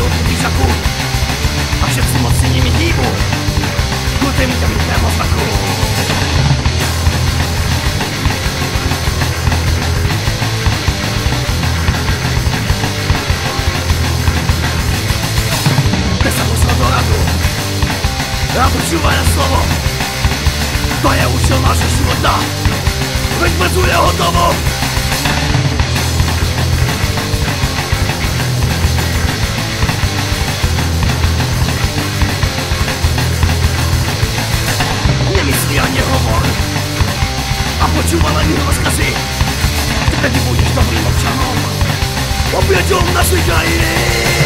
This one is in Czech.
u píšaku a všetci moci nimi hýbu ku tým temnému znaku. Te sa musel do radu a počúvaj na slovo. To je účel nášho života, veď brzu je hotovo. Nemyslí a nehovor a počúvaj len jeho rozkazy. Tedy budeš dobrým občanom, oběťom našej krajiny.